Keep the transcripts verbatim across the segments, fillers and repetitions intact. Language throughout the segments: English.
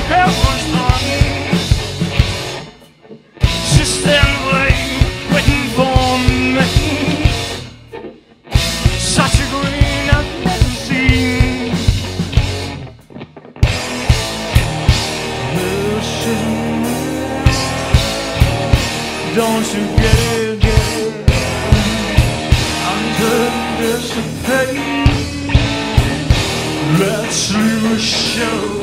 heaven's done. Just stand waiting, waiting for me. Such a green I've never seen. Listen, don't you get it, get it? Under this pain, let's leave a show.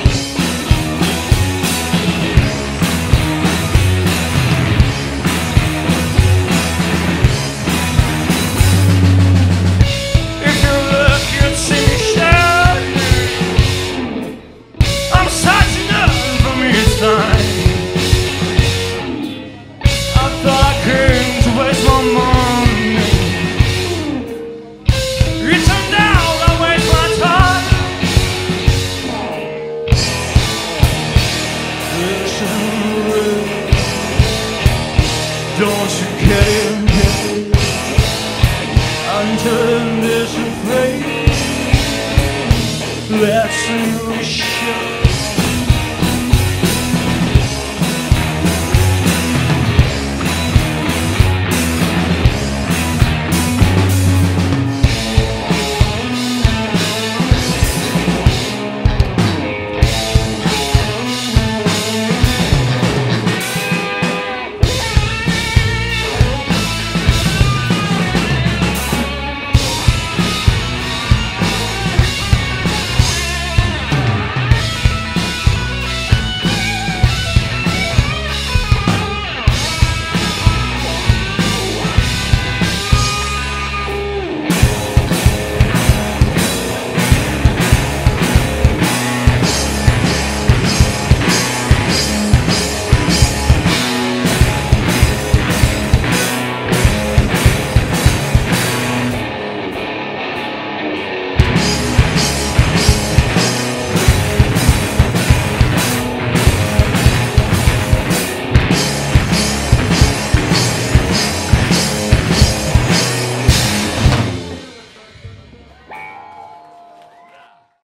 If you look, you'd see me shining. I'm searching up for me time. I thought I came to waste my money. It turned out I waste my time. Don't you get it, get it? Until this fade, let's see you show.